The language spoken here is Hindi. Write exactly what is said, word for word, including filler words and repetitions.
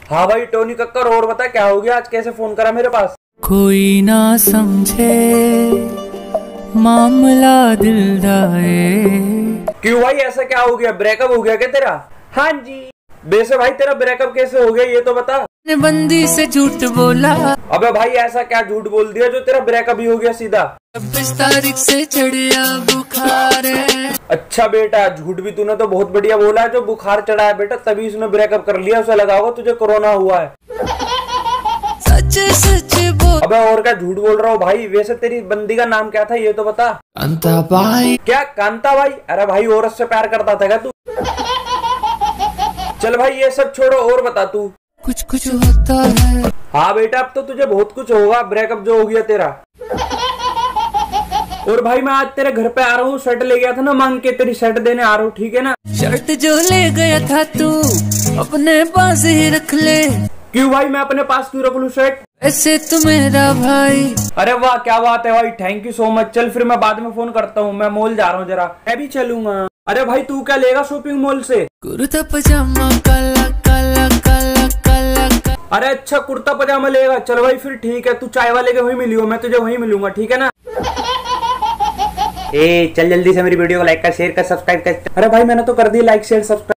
हाँ भाई टोनी कक्कर, और बता क्या हो गया, आज कैसे फोन करा मेरे पास? कोई ना समझे मामला दिल दा है। क्यों भाई ऐसा क्या हो गया, ब्रेकअप हो गया क्या तेरा? हाँ जी। वैसे भाई तेरा ब्रेकअप कैसे हो गया ये तो बता। बंदी से झूठ बोला। अबे भाई ऐसा क्या झूठ बोल दिया जो तेरा ब्रेकअप ही हो गया सीधा? छब्बीस तारीख से चढ़िया बुखार है। अच्छा बेटा, झूठ भी तूने तो बहुत बढ़िया बोला है, जो बुखार चढ़ा है बेटा तभी उसने ब्रेकअप कर लिया, उसे लगा होगा तुझे कोरोना हुआ है। सच सच बोल। अबे और क्या झूठ बोल रहा हूँ भाई? वैसे तेरी बंदी का नाम क्या था ये तो बता। कांता भाई। क्या कांता भाई? अरे भाई औरत से प्यार करता था क्या तू? चल भाई ये सब छोड़ो, और बता तू। कुछ कुछ होता है। हाँ बेटा अब तो तुझे बहुत कुछ होगा, ब्रेकअप जो हो गया तेरा। और भाई मैं आज तेरे घर पे आ रहा हूँ, शर्ट ले गया था ना मांग के, तेरी शर्ट देने आ रहा हूँ, ठीक है ना? शर्ट जो ले गया था तू अपने पास ही रख ले। क्यों भाई मैं अपने पास क्यों रख लूँ शर्ट? ऐसे तू मेरा भाई। अरे वाह क्या बात है भाई, थैंक यू सो मच। चल फिर मैं बाद में फोन करता हूँ, मैं मॉल जा रहा हूँ जरा। मैं भी चलूंगा। अरे भाई तू क्या लेगा शॉपिंग मॉल से? कुर्ता पजामा काला काला काला काला काला। अरे अच्छा कुर्ता पजामा लेगा, चल भाई फिर ठीक है, तू चाय वाले के वहीं मिलियो, मैं तुझे वहीं मिलूंगा, ठीक है ना? ए चल जल्दी से मेरी वीडियो को लाइक कर, शेयर कर, सब्सक्राइब कर। अरे भाई मैंने तो कर दी लाइक शेयर सब्सक्राइब।